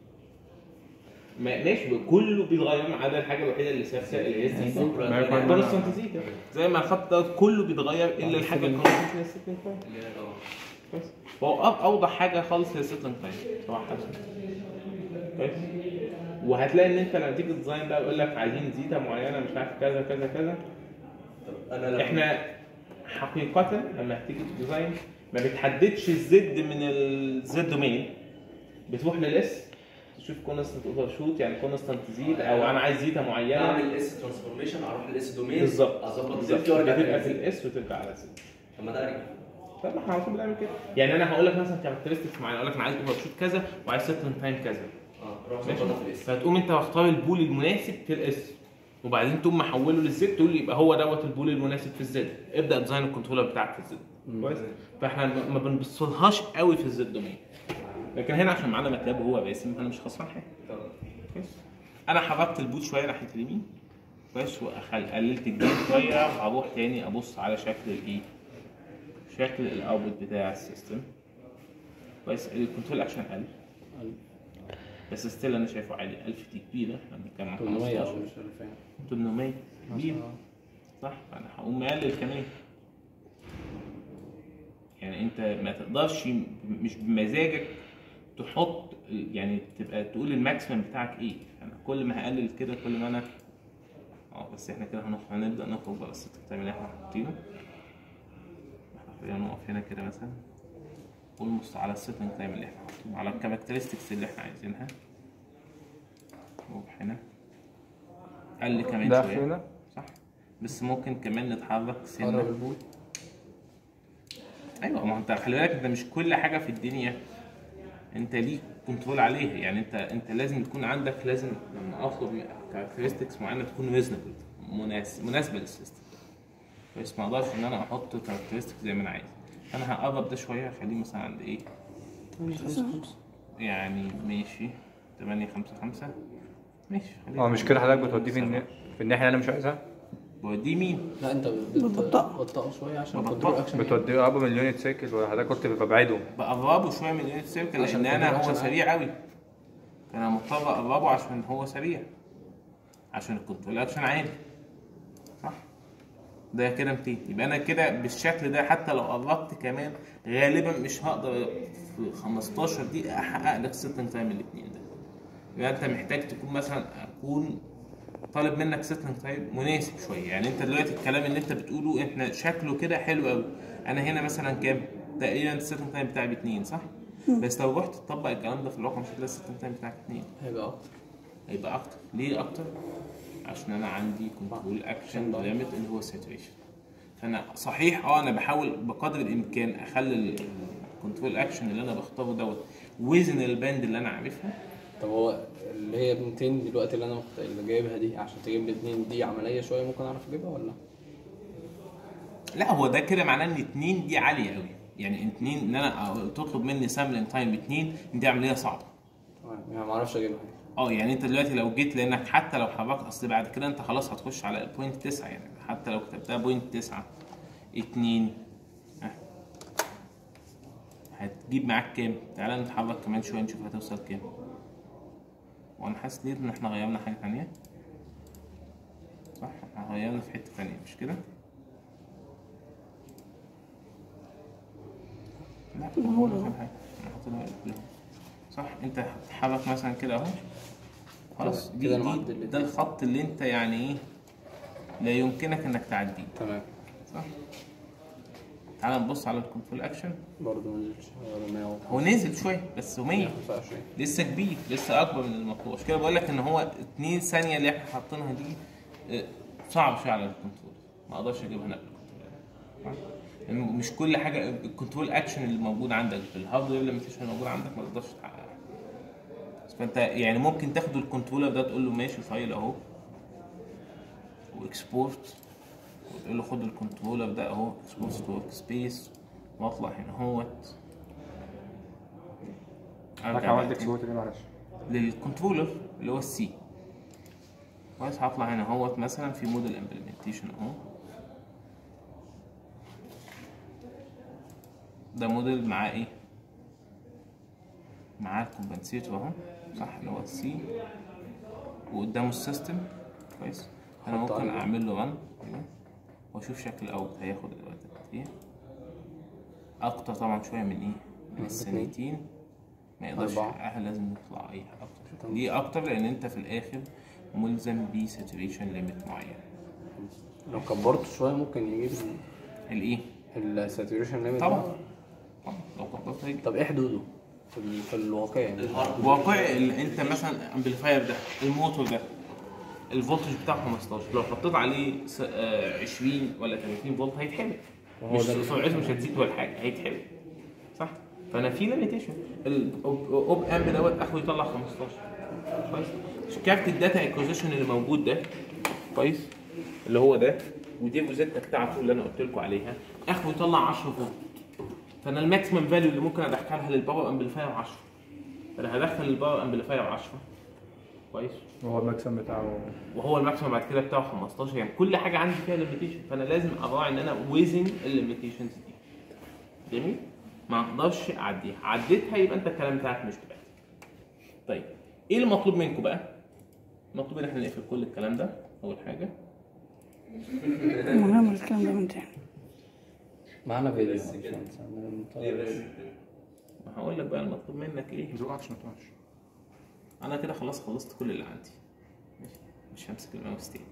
ما- ماشي كله بيتغير ما عدا الحاجه الوحيده اللي ثابته اللي هي الزيتا. ما يكون كونستنت زيتا زي ما الخط ده كله بيتغير الا الحاجه الكونستنت اللي هي السيتنج تايم. اللي هي اه كويس. هو أو- اوضح حاجه خالص هي السيتنج تايم صراحه. كويس. وهتلاقي ان انت لما تيجي ديزاين بقى يقول لك عايزين زيتا معينه مش عارف كذا كذا كذا، طب انا لما احنا حقيقة لما هتيجي في الديزاين ما بتحددش الزد من الزد دومين، بتروح للاس تشوف كونستنت اوفر شوت، يعني كونستنت تزيد او انا عايز زيتا معينه اعمل اس ترانسفورميشن، اروح للاس دومين بالظبط اظبط بالظبط الزد وارجع بتبقى في تاني. الاس وترجع على زد. طب ما ده ارجع. طب ما احنا على طول بنعمل كده، يعني انا هقول لك مثلا كاركترستكس معينه، اقول لك انا عايز اوفر شوت كذا وعايز سيتل تايم كذا، اه روح ماشي؟ ظبطها في الاس. فتقوم انت واختار البول المناسب في الاس، وبعدين تقوم محوله للزد، تقول لي يبقى هو دوت البول المناسب في الزد، ابدا ديزاين الكنترولر بتاعك في الزد. كويس؟ فاحنا ما بنبصلهاش قوي في الزد دومين، لكن هنا عشان معانا ماتلاب وهو راسم انا مش خسران حاجه. كويس؟ انا حركت البول شويه ناحيه اليمين، كويس، وقللت الجيم شويه، وهروح تاني ابص على شكل الايه؟ شكل الاوتبوت بتاع السيستم. كويس؟ الكنترول اكشن قل بس ستيل انا شايفه عالي. ألف دي كبيره، احنا بنتكلم عن ثمانمية خمستاشر مش عارف ايه. ثمانمية كبير صح؟ فانا هقوم مقلل كمان. يعني انت ما تقدرش مش بمزاجك تحط، يعني تبقى تقول الماكسيمم بتاعك ايه. انا كل ما هقلل كده كل ما انا اه بس احنا كده هنخرج، هنبدا نخرج بقى الست تايم اللي احنا حاطينه. احنا خلينا نقف هنا كده مثلا اولموست على السيتنج تايم اللي احنا حاطينه، على الكاركترستكس اللي احنا عايزينها. نروح هنا قل كمان ده شويه هنا صح، بس ممكن كمان نتحرك قرب سنه. البول. ايوه ما انت خلي بالك، انت مش كل حاجه في الدنيا انت ليك كنترول عليها، يعني انت انت لازم تكون عندك، لازم لما اطلب كاركترستكس معينه تكون ريزونبل مناسب مناسبه للسيستم. بس ما اقدرش ان انا احط كاركترستكس زي ما انا عايز. انا هقرب ده شويه، هخليه مثلا عند ايه؟ يعني ماشي ثمانية خمسة خمسة ماشي. اه مش كده حضرتك بتوديه في النا- في الناحيه اللي انا مش عايزها؟ بوديه مين؟ لا انت بتبطئه. بتبطئه شويه عشان ببطئه. كنترول اكشن. بتوديه قرب من اليونت سيركل، ولا حضرتك قلت ببعده؟ بقربه شويه من اليونت سيركل عشان لان انا الكنترول هو أكشن سريع قوي، فانا مضطر اقربه عشان هو سريع، عشان الكنترول اكشن عالي صح؟ ده كده ميتين، يبقى انا كده بالشكل ده حتى لو قربت كمان غالبا مش هقدر في خمستاشر دقيقه احقق لك السيتنج تايم الاثنين ده. يبقى انت محتاج تكون مثلا اكون طالب منك سيتنج تايم مناسب شويه. يعني انت دلوقتي الكلام اللي انت بتقوله احنا شكله كده حلو قوي، انا هنا مثلا كام؟ تقريبا السيتنج تايم بتاعي باثنين صح؟ بس لو رحت تطبق الكلام ده في الواقع مش هتلاقي السيتنج تايم بتاعك اثنين، هيبقى اكتر. هيبقى اكتر. ليه اكتر؟ عشان انا عندي كنترول اكشن ليميت اللي هو الساتوريشن. فانا صحيح اه انا بحاول بقدر الامكان اخلي الكنترول اكشن اللي انا بختاره دوت وزن الباند اللي انا عارفها. طب هو اللي هي ميتين دلوقتي اللي انا مخت... اللي جايبها دي عشان تجيب لي اتنين، دي عمليه شويه ممكن اعرف اجيبها ولا؟ لا هو ده كده معناه ان اتنين دي عاليه قوي، يعني اتنين ان انا تطلب مني سامبلنج تايم اتنين دي عمليه صعبه. تمام يعني ما اعرفش اجيبها. اه يعني انت دلوقتي لو جيت لانك حتى لو حركت، اصل بعد كده انت خلاص هتخش على البوينت تسعة، يعني حتى لو كتبتها بوينت تسعة اتنين اه هتجيب معاك كام؟ تعالى نتحرك كمان شويه نشوف هتوصل كام. وانا حاسس ليه ان احنا غيرنا حاجه ثانيه صح؟ احنا غيرنا في حته ثانيه مش كده؟ لا هو ده حاجه حاطينها كلهم صح. انت هتتحرك مثلا كده اهو خلاص، دي, كده أنا دي معدل ده الخط اللي انت يعني ايه لا يمكنك انك تعديه تمام صح. تعال نبص على الكنترول اكشن، برضه ما نزلش ولا مية. هو نزل شويه بس هو مية خمسة وعشرين لسه كبير، لسه اكبر من المطلوب. عشان كده بقول لك ان هو اتنين ثانيه اللي احنا حاطينها دي اه، صعب شويه على الكنترول، ما اقدرش اجيبها انا بالكنترول. يعني مش كل حاجه الكنترول اكشن اللي موجود عندك في الهاردوير ليميتيشن اللي موجود عندك ما تقدرش تحققها. فانت يعني ممكن تاخد الكنترولر ده تقول له ماشي فايل اهو واكسبورت، وتقول له خد الكنترولر ده اهو اكسبورت تو ورك سبيس، واطلع هنا اهوت. حضرتك عملت اكسبورت ليه معلش؟ للكنترولر اللي هو السي. كويس، هطلع هنا اهوت مثلا في موديل امبلمنتيشن اهو، ده موديل معاه ايه؟ معاه الكومبنسيتور اهو صح اللي هو السي، وقدامه السيستم. كويس، انا ممكن اعمل له رن واشوف شكل الاوت هياخد الوقت قد ايه. اكتر طبعا شويه من ايه؟ من الثانيتين ما يقدرش يحققها، لازم يطلع ايه اكتر. ليه اكتر؟ لان انت في الاخر ملزم بساتوريشن ليميت معين. لو كبرته شويه ممكن يجيب الايه؟ الساتوريشن ليميت. طبعا طبعا لو كبرت هيجي. طب ايه حدوده في, ال... في الواقع يعني؟ واقعي اللي انت مثلا امبليفاير ده الموتور ده الفولتج بتاعه خمستاشر، لو حطيت عليه عشرين ولا تلاتين فولت هيتحرق، مش سرعته مش هتزيد ولا حاجه، هيتحرق صح؟ فانا في ليميتيشن. الاوب امب دوت اخره يطلع خمستاشر كويس. كارت الداتا اكوزيشن اللي موجود ده كويس اللي هو ده، ودي الروزيتا بتاعته اللي انا قلت لكم عليها اخره يطلع عشرة فولت. فانا الماكسيمم فاليو اللي ممكن ادخلها للباور امبليفاير عشرة، فانا هدخل الباور امبليفاير عشرة كويس، وهو الماكسيمم بتاعه وهو الماكسيمم بعد كده بتاعه خمستاشر. يعني كل حاجه عندي فيها ليميتيشن، فانا لازم اراعي ان انا ويزن الليميتيشنز دي. جميل؟ ما اقدرش اعديها، عديتها يبقى انت الكلام بتاعك مش كفايه. طيب ايه المطلوب منكم بقى؟ المطلوب ان احنا نقفل كل الكلام ده اول حاجه. نعمل الكلام ده من تاني. معانا فيديو ما هقول لك بقى المطلوب منك ايه. ما توقعش ما توقعش. انا كده خلاص خلصت كل اللي عندي، ماشي، مش همسك الماوس تاني.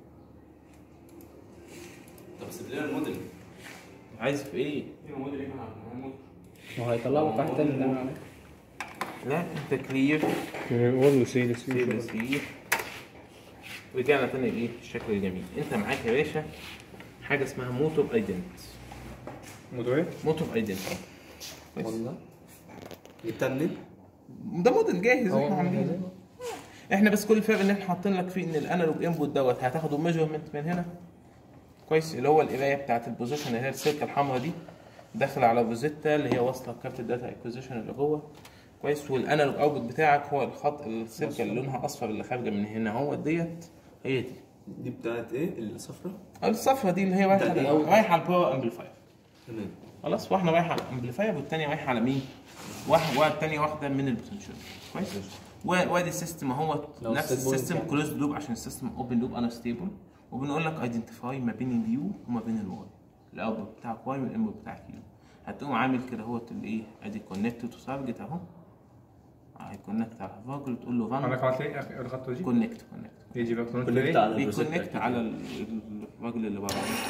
طب سيب لنا الموديل. عايز في ايه؟ الموديل ايه مع ما هو هيطلع لك واحد تاني نعمل عليه. لا انت كلير والله سيل سيل سيل سيل. رجعنا تاني لايه؟ الشكل الجميل. انت معاك يا باشا حاجه اسمها موتور ايدنت. موتور ايه؟ موتور ايدنت والله جبتها منين؟ ده موديل جاهز احنا عاملينه. احنا بس كل الفرق ان احنا حاطين لك فيه ان الانالوج انبوت دوت هتاخده ميجرمنت من هنا كويس، اللي هو القرايه بتاعت البوزيشن اللي هي السلكه الحمراء دي داخله على الروزيتا اللي هي واصله بكارت الداتا اكوزيشن اللي جوه كويس، والانالوج اوتبوت بتاعك هو الخط السلكه اللي لونها اصفر اللي خارجه من هنا هو ديت، هي دي دي بتاعت ايه؟ الصفراء؟ الصفرة دي اللي هي رايحه رايحه على الباور امبليفاير. تمام. خلاص، واحده رايحه على الامبليفاير والثانيه رايحه على مين؟ واحد والثانيه واحده من البوتنشال كويس. وادي السيستم اهو نفس السيستم كلوز لوب عشان السيستم اوبن لوب انا ستيبل، وبنقول لك ايدنتيفاي ما بين اليو وما بين الواي، الاوتبوت بتاعك واي والانبوت بتاعك يو. هتقوم عامل كده اهوت الايه؟ ادي كونكت تو تارجت اهو، هيكونكت على الفاجل تقول له ران. انا عملت ايه الخطوه دي؟ كونكت كونكت يجي بقى كونكت على بيكونكت على الراجل اللي بره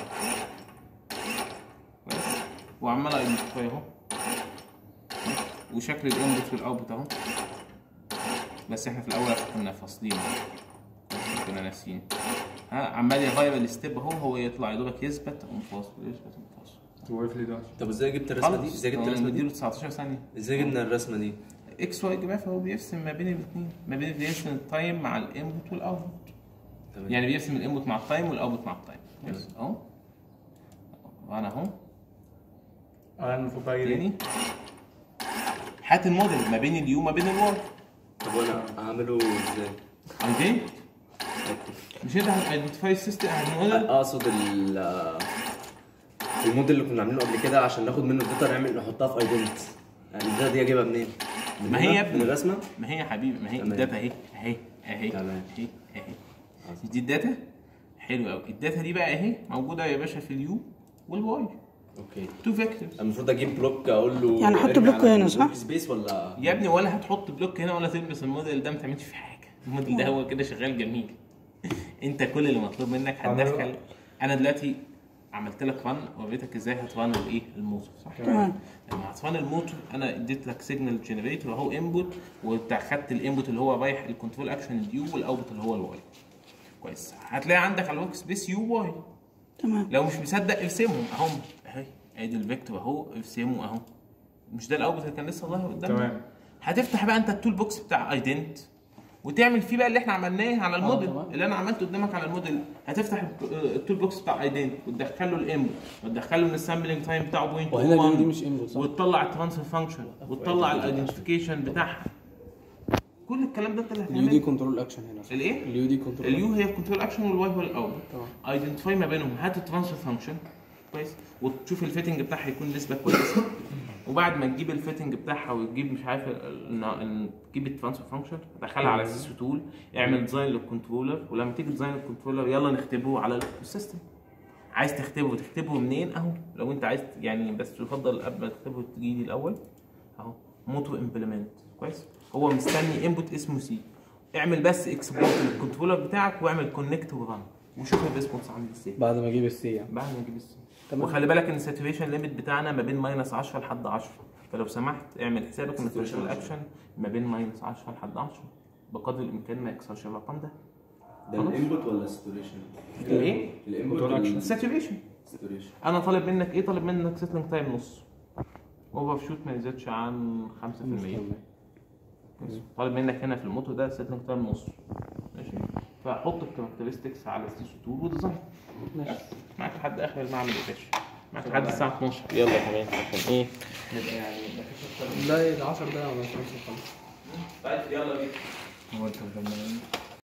وعمال ايدنتيفاي اهو، وشكل الانبوت والاوتبوت اهو. بس احنا في الاول كنا فاصلين كنا ناسيين، ها عمال يغير الستيب اهو، هو يطلع يا دوبك يثبت ومفاصل يثبت ومفاصل. هو في ده. طب ازاي جبت الرسمه دي؟ ازاي جبت الرسمه دي؟ تسعتاشر ثانيه. ازاي جبنا الرسمه دي؟ اكس واي جراف هو بيرسم ما بين الاثنين، ما بين بيرسم التايم مع الانبوت والاوتبوت. يعني بيرسم الانبوت مع التايم والاوتبوت مع التايم. بس اهو وانا اهو انا المفروض بقى تاني هات الموديل ما بين اليو ما بين الواي. طب وانا اعمله ازاي؟ عايزين مش انت هتايدنتيفاي السيستم الموديل؟ اقصد ال الموديل اللي كنا عاملينه قبل كده عشان ناخد منه الداتا نعمل نحطها في ايدنت. يعني الداتا دي اجيبها منين؟ ما هي يا ابني من الرسمه؟ ما هي يا حبيبي، ما هي الداتا اهي اهي اهي تمام. اهي اهي دي الداتا. حلو قوي. الداتا دي بقى اهي موجوده يا باشا في اليو والواي. اوكي. تو فيكتورز. المفروض اجيب بلوك اقول له يعني احط بلوك هنا صح؟ سبيس ولا يا ابني ولا هتحط بلوك هنا ولا تلبس الموديل ده، ما تعملش فيه حاجه. الموديل ده هو كده شغال جميل. انت كل اللي مطلوب منك هتدخل. انا دلوقتي عملت لك ران وريتك ازاي هتران الايه؟ الموتور صح؟ تمام. لما هتران الموتور انا اديت لك سيجنال جنريتور اهو انبوت، وخدت الانبوت اللي هو رايح الكنترول اكشن اليو والاوتبوت اللي هو الواي. كويس. هتلاقي عندك على الورك سبيس يو واي. تمام. لو مش مصدق ارسمهم اهو اهي ادي الفيكتور اهو ارسمه اهو. مش ده الاوتبوت اللي كان لسه ظاهر قدامك؟ تمام. هتفتح بقى انت التول بوكس بتاع ايدنت وتعمل فيه بقى اللي احنا عملناه على الموديل اللي انا عملته قدامك على الموديل. هتفتح التول بوكس بتاع ايدنت وتدخل له الانبوت وتدخل له السامبلنج تايم بتاعه بوينت وهنا دي مش انبوت صح؟ وتطلع الترانسفير فانكشن وتطلع الايدنتيفيكيشن بتاعها. كل الكلام ده انت اللي اليو دي هتعمله. كنترول اكشن هنا صح؟ الايه؟ اليو دي كنترول. اليو هي الكنترول اكشن والواي هو الاوتبوت. ايدنتيفاي ما بينهم، هات الترانسفير فانكشن كويس وتشوف الفيتنج بتاعها يكون نسبه كويسه. وبعد ما تجيب الفيتنج بتاعها وتجيب مش عارف تجيب الترانسفير فانكشن دخلها على السيسو تول، اعمل ديزاين للكنترولر، ولما تيجي ديزاين الكنترولر يلا نختبره على السيستم. عايز تختبره تختبره منين؟ اهو لو انت عايز يعني، بس يفضل قبل ما تختبره تجي لي الاول اهو موتو امبلمنت كويس. هو مستني انبوت اسمه سي، اعمل بس اكسبورت للكنترولر بتاعك واعمل كونكت وران وشوف الريسبونس عامل ازاي بعد ما اجيب السي يعني. بعد ما نجيب السي. تمام. وخلي بالك ان الساتوريشن ليميت بتاعنا ما بين ماينس عشرة لحد عشرة، فلو سمحت اعمل حسابك ان الثريشولد اكشن ما بين ماينس عشرة لحد عشرة بقدر الامكان ما يكسرش الرقم ده. ده الانبوت ولا الساتوريشن؟ الايه؟ الانبوت ولا الساتوريشن. الساتوريشن. انا طالب منك ايه؟ طالب منك سيتلينج تايم نص، اوفر شوت ما يزيدش عن خمسة في المية. طالب منك هنا في الموتو ده سيتلينج تايم نص، ماشي؟ فحط الكاركترستكس على ستيشن تول وديزاين. ماشي. معاك لحد اخر المعمل يا باشا، معاك لحد الساعه اتناشر. يلا يا حبايبي عشان ايه؟ نبقى يعني مفيش اكتر من لا ال عشر دقايق ولا خمسة وخمسين. طيب يلا بينا. هو انت